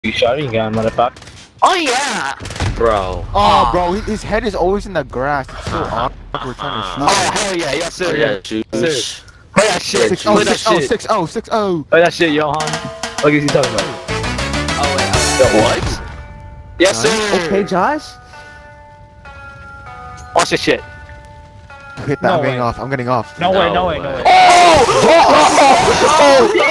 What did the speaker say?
You shotting gun, motherfucker. Oh yeah! Bro. Oh, bro, his head is always in the grass. It's so awkward trying to shoot. Oh hell yeah, yes sir. Oh, yeah, shoot. Yes, sir. Play that shit. 6-0, Play that 6-0, shit. 6-0, 6-0. Play that shit, Johan. What is he talking about? Oh, wait. Yo, what? Yes sir. Okay, Josh. Watch this shit. Hit that. No I'm getting way. off. I'm getting off. No way, no way, no way. Oh!